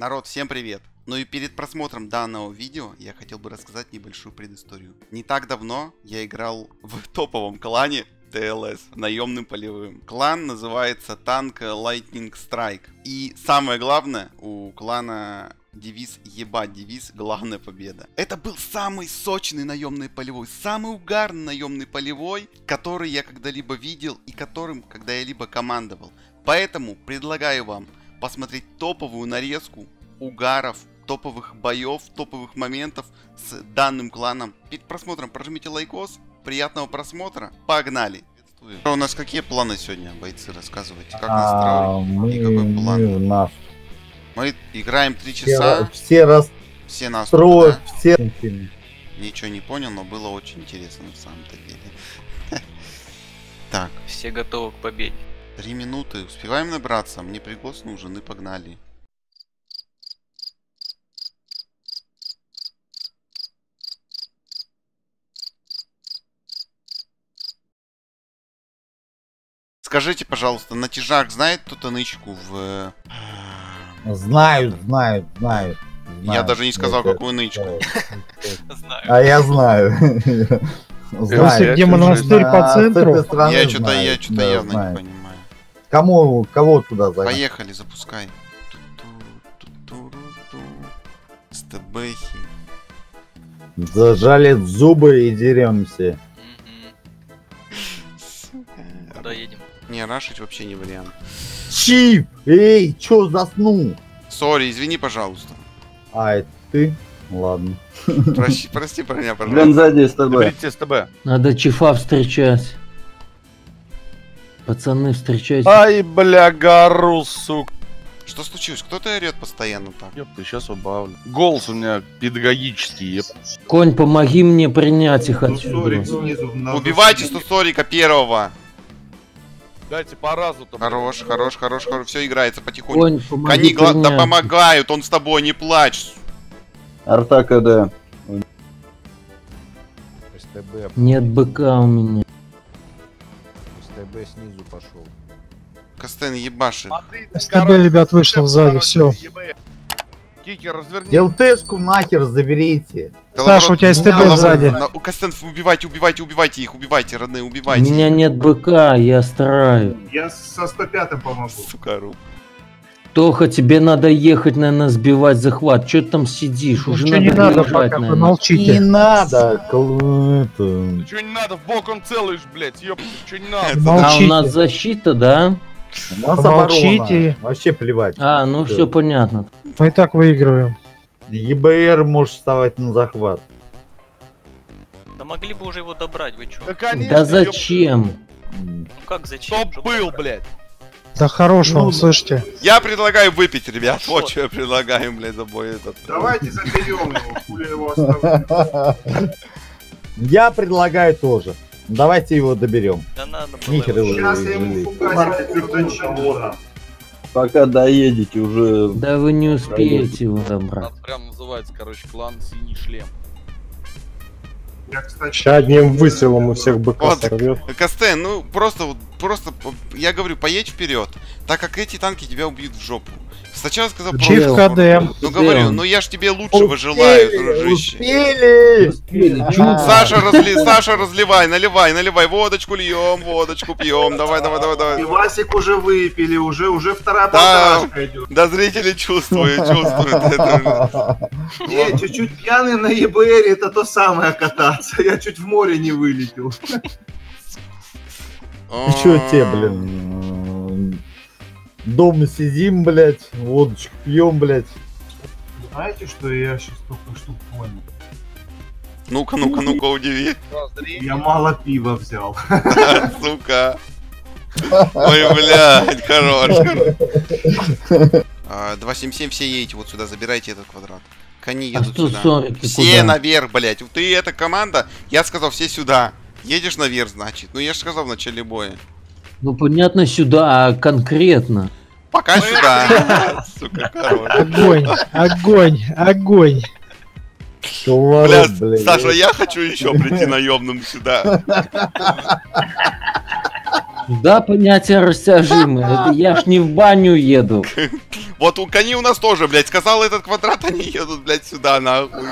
Народ, всем привет! Ну и перед просмотром данного видео я хотел бы рассказать небольшую предысторию. Не так давно я играл в топовом клане ТЛС, наемным полевым. Клан называется Tank Lightning Strike. И самое главное, у клана девиз ебать, девиз главная победа. Это был самый сочный наемный полевой, самый угарный наемный полевой, который я когда-либо видел и которым когда-либо командовал. Поэтому предлагаю вам посмотреть топовую нарезку угаров, топовых боев, топовых моментов с данным кланом. Перед просмотром прожмите лайкос, приятного просмотра, погнали! У нас какие планы сегодня, бойцы, рассказывайте, как настроить и какой план? Мы играем 3 часа, все настроят, да? все... Ничего не понял, но было очень интересно на самом-то деле. Так. Все готовы к победе. 3 минуты. Успеваем набраться? Мне пригост нужен и погнали. Скажите, пожалуйста, натяжак знает кто-то нычку в... Знают. Я даже не сказал, какую нычку. Знаю. А я знаю. Где монастырь по центру? Я что-то явно не понимаю. Кого туда зовут? Поехали, запускай. Стебехи. Зажали зубы и деремся. Куда едем? Не, рашить вообще не вариант. Чип! Эй, чё заснул? Сори, извини, пожалуйста. А, это ты? Ладно. Прости про меня, пожалуйста. Блин, сзади СТБ. Надо чифа встречать. Пацаны, встречайте. Ай, бля, гору, сука. Что случилось? Кто-то орёт постоянно так. Ёпта, сейчас убавлю. Голос у меня педагогический, ёпта. Конь, помоги мне принять их отсюда. Убивайте 140 первого. Дайте по разу-то. Хорош. Все играется потихоньку. Конь, помоги Кони да принять. помогают, он с тобой, не плачь. Арта КД. СТБ. Нет быка у меня. СТБ снизу пошел. Костен ебашит. СТБ, ребят, вышло сзади, все. Кикер, разверни. ЛТшку нахер заберите. Саша, у тебя СТБ сзади. Костен, убивайте их, убивайте, родные, У убивайте. меня нет быка, я стараюсь. Я со 105-м помогу. Сука, ру. Тоха, тебе надо ехать, наверное, сбивать захват. Че ты там сидишь? Уже Ничего не надо, выезжать, пока наверное. помолчите. Не надо. Ты чё не надо, в бок он целый, блядь, ёпта, чё не надо. А у нас защита, да? У нас Помолчите. оборона. Вообще плевать. А, ну все понятно. Мы и так выигрываем. ЕБР может вставать на захват. Да могли бы уже его добрать, вы чё? Да, конечно, Да зачем? Ну как зачем? Чтоб Уже был, добрать. блядь. Да хорош вам, слышите. Я предлагаю выпить, ребят. Ну Вот что? что я предлагаю, блядь, за бой этот. Давайте заберем его, хули его оставим. Я предлагаю тоже. Давайте его доберем. Да надо было Нихер его. его. Сейчас я ему фугасик отключу. Пока доедете, уже... Да вы не успеете его добрать. Там прям называется, короче, клан Синий Шлем. Я, кстати, Сейчас одним выстрелом у всех быка Вот, сорвет. Костен, ну просто, я говорю, поедь вперед, так как эти танки тебя убьют в жопу. Сначала сказал... Чиф КД. Ну говорю, ну я ж тебе лучшего желаю, дружище. Успели! Саша, разливай, наливай, водочку льем, водочку пьем, давай. Пивасик уже выпили, уже вторая Да. подачка идет. Да зрители чувствуют это. Не, чуть-чуть пьяный на ЕБР это то самое кататься. Я чуть в море не вылетел. Ну чё тебе, блин? Дома сидим, блядь, водочку пьем, блядь. Знаете, что я сейчас только что понял? Ну-ка, удиви. Я мало пива взял. Сука. Ой, блядь, хорош. 277 все едете вот сюда, забирайте этот квадрат. Кони А едут сюда. 140 Все куда? наверх, блядь. Ты эта команда, я сказал, все сюда. Едешь наверх, значит. Ну я же сказал в начале боя. Ну понятно сюда, а конкретно. Пока сюда. Сука, хорош. Огонь. Бля, Саша, я хочу еще прийти наемным сюда. Да, понятие растяжимое. Это я ж не в баню еду. Вот у кони у нас тоже, блядь, сказал этот квадрат, они едут, блядь, сюда, нахуй.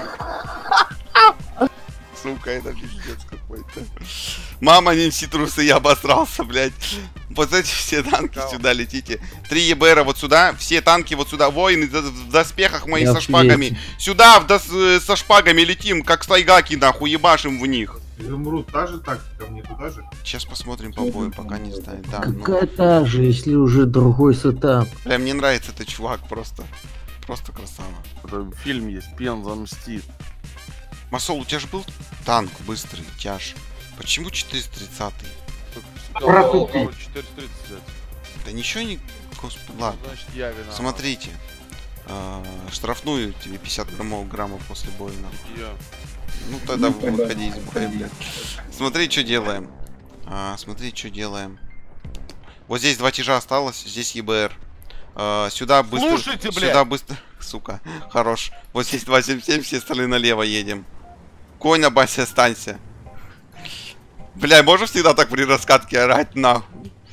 Сука, это пиздец какой-то. Мама, неси трусы, я обосрался, блядь. Вот эти все танки сюда летите. 3 ЕБРа вот сюда, все танки вот сюда. Воины в доспехах мои Я со шпагами. ответил. Сюда со шпагами летим, как сайгаки, нахуй, ебашим в них. Изумруд, та же тактика, мне туда же. Сейчас посмотрим по бою, пока не ставит. Да, ну. Какая та же, если уже другой сетап. Бля, мне нравится этот чувак, просто. Просто красава. Фильм есть, Пенза мстит. Масол, у тебя же был танк быстрый, тяж. Почему 430-й? Протупи. 430 взять. Да ничего не... Господи, ладно. Значит, я виноват. Смотрите. Штрафную тебе 50 граммов после боя. Нахуй. Я. Ну тогда выходи из боя, блядь. Смотри, что делаем. Смотри, что делаем. Вот здесь 2 тяжа осталось, здесь ЕБР. Сюда быстро... Слушайте, блядь! Сюда быстро... Сука, хорош. Вот здесь 277, все стороны налево едем. Конь на басе останься. Бля, можешь всегда так при раскатке орать, нахуй?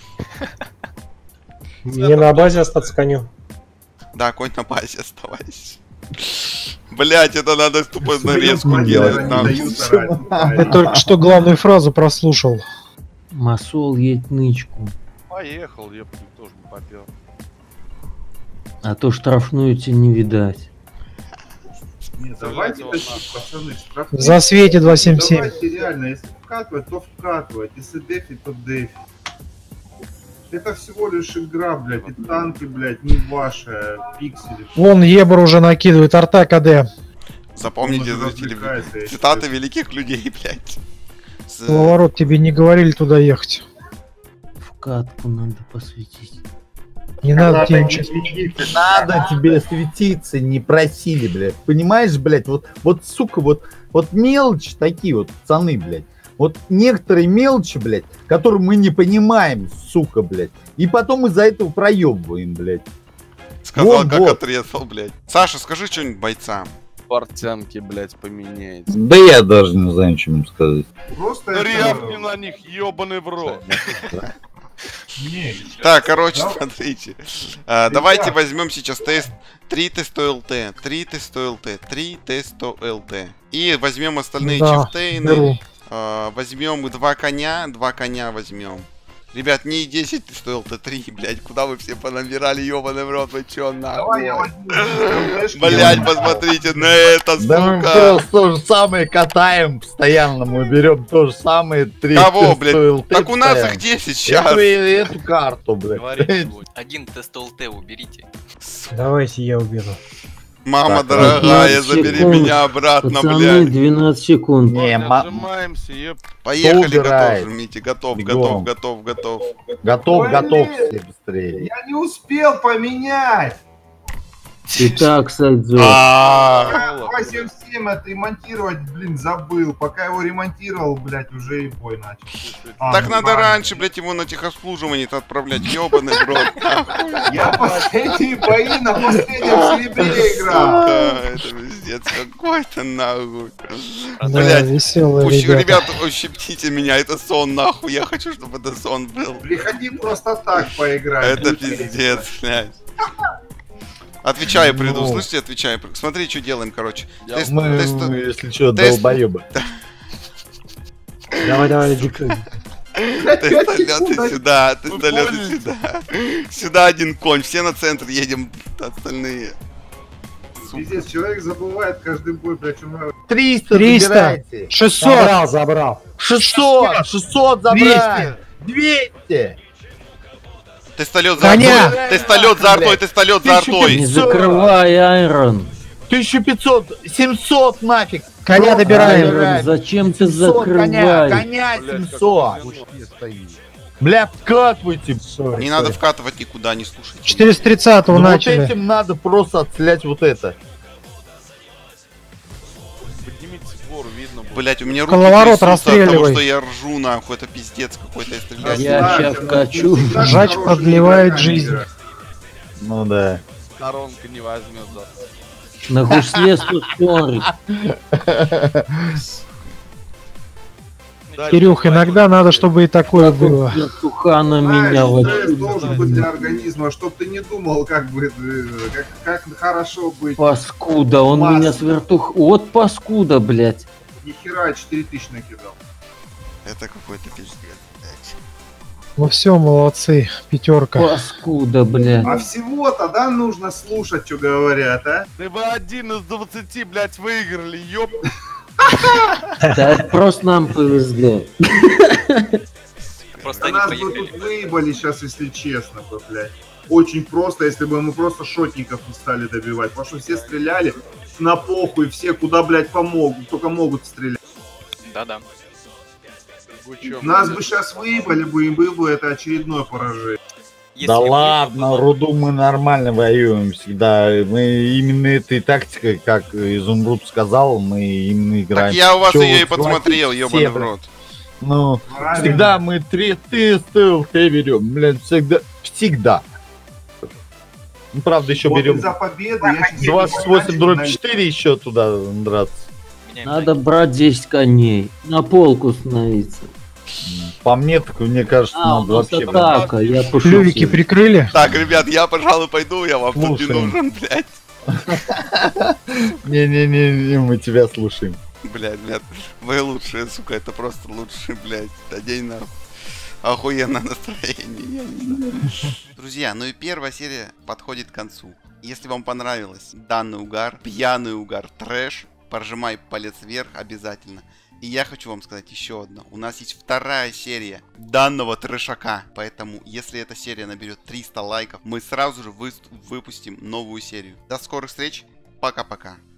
Мне на базе остаться конем. Да, конь на базе оставайся. Блять, это надо тупо нарезку Своим делать, манерам нахуй. не дают орать, Я правильно. только что главную фразу прослушал. Масол едет нычку. Поехал, я тоже не попел. А то штрафную тебе не видать. Нет, давайте Вот тащить, нахуй. пацаны, В штрафные. засвете 277. Давайте реально, если вкатывать, то вкатывать. Если дефить, то дефить. Это всего лишь игра, блядь. И танки, блядь, не ваши, а пиксели. Вон Ебр уже накидывает, арта КД. Запомните, Он уже зрители, развлекается, я цитаты считаю. великих людей, блять. Поворот, тебе не говорили туда ехать. В катку надо посветить. Не надо тебе ничего. Надо тебе светиться, не просили, блядь. Понимаешь, блядь, вот, сука, вот мелочи такие вот, пацаны, блядь. Вот некоторые мелочи, блядь, которые мы не понимаем, сука, блядь. И потом из-за этого проебываем, блядь. Сказал, Вот, как вот. отрезал, блядь. Саша, скажи что-нибудь бойцам. Портянки, блядь, поменяется. Да я даже не знаю, что им сказать. Просто Рявкни на них, ёбаный в рот. Не, Так, короче, Да. смотрите. Давайте возьмем сейчас тест. 3 теста ЛТ, 3 теста ЛТ, 3 теста ЛТ. И возьмем остальные Да, чифтейны. беру. Возьмем 2 коня возьмем. Ребят, не 10 стоил Т3, блядь, куда вы все понабирали, ёбаный в рот, вы чё, давай я нахуй? возьму. Блядь, посмотрите на это, Да мы сука! просто то же самое катаем постоянно, мы берем то же самое 3. Кого, блядь? Так у нас их 10 сейчас. Эту карту, блядь. Один тест ЛТ уберите. Давайте я уберу. Мама Так, дорогая, 15 забери секунд. меня обратно, Пацаны, блядь. 12 секунд. Не, Отжимаемся, еп. Поехали, убирает? готов, жмите, готов, Бегом. готов. Готов, Блин. готов все быстрее. Я не успел поменять. И так сойдет. Я 277 отремонтировать, блин, забыл. Пока его ремонтировал, блядь, уже и бой начал. Так ну надо ладно. раньше, блядь, его на техобслуживание-то отправлять, ёбаный в рот. Я последние бои на последнем серебре играл. Сука, это пиздец какой-то, нахуй. Да, Блядь, веселые Ребята, ребята. ущипните меня, это сон, нахуй. Я хочу, чтобы это сон был. Приходи просто так поиграть. Это пиздец, блядь. Отвечаю, приду, Ну. слышите, отвечаю. Смотри, что делаем, короче. Я- Тест- Мы, тест- если что, тест- долбоебы. Давай, Дик. Тестолеты сюда, Вы тестолеты поняли? сюда. Сюда один конь, все на центр едем, остальные. Пиздец, человек забывает каждый бой, блядь, умирает. 300 300. забирайте. 600. Забрал. 600 забрать. 200. Тестолет за Коня! артой, тестолет за артой, тестолет за артой. Не закрывай, Айрон. 1500, 700 нафиг. Коня добираем. Айрон, зачем ты 700 коня, закрываешь? коня Блядь, как 700. говно. Бля, вкатывайте. Sorry, Не надо sorry. вкатывать никуда, не слушайте. 430-го Ну, вот начали. этим надо просто отстрелять вот это. Поднимите гору, видно будет. Блять, у меня руки Коловорот трясутся от того, расстреливай. что я ржу, нахуй, это пиздец какой-то, я стрелять. Я Знаю, ща но вкачу. ты всегда Жач хороший продлевает игроками жизнь. играешь. Ну да. Сторонка не возьмет за. На гусле 140. Дальше, Кирюх, давай. иногда надо, чтобы и такое было. Туха на меня Знаешь, стресс вот. должен быть для организма, чтоб ты не думал, как бы, как хорошо быть. Паскуда, он Масло. меня с вертух... Вот паскуда, блядь. Нихера 4000 накидал. Это какой-то пиздец, блядь. Ну все, молодцы, пятерка. Паскуда, блядь. А всего-то, да, нужно слушать, что говорят, а? Ты бы 1 из 20, блядь, выиграли, ёп. Да это просто нам повезло. Просто Да они нас бы поехали. тут выебали сейчас, если честно, бы, блядь. Очень просто, если бы мы просто шотников не стали добивать. Потому что все стреляли на похуй, все куда, блядь, помогут, только могут стрелять. Да-да. Вы чё, Нас блядь? бы сейчас выебали бы, и было бы это очередное поражение. Если Да бы ладно, было- руду мы нормально воюем всегда. Мы именно этой тактикой, как Изумруд сказал, мы именно играем. Так я у вас Чё ее и вот подсмотрел, хватит ебаный все, в блядь. рот. Ну, Правильно? всегда мы 3 тестов берем, блядь, всегда. Ну, правда, еще Вот берем из-за победы я сейчас 28-4 еще туда драться. Меняем Надо брать 10 коней. На полку становиться. По мне, так мне кажется, А, у надо нас вообще... атака, я Клювики пошутил. прикрыли? Так, ребят, я, пожалуй, пойду, я вам тут не Слушаем. нужен, блядь. Не-не-не, мы тебя слушаем. Блядь, вы лучшие, сука, это просто лучший, блядь. Да день нахуй. Охуенное настроение, я не знаю. Друзья, ну и первая серия подходит к концу. Если вам понравилось данный угар, пьяный угар, трэш, прожимай палец вверх обязательно. И я хочу вам сказать еще одно. У нас есть вторая серия данного трэшака. Поэтому, если эта серия наберет 300 лайков, мы сразу же выпустим новую серию. До скорых встреч. Пока-пока.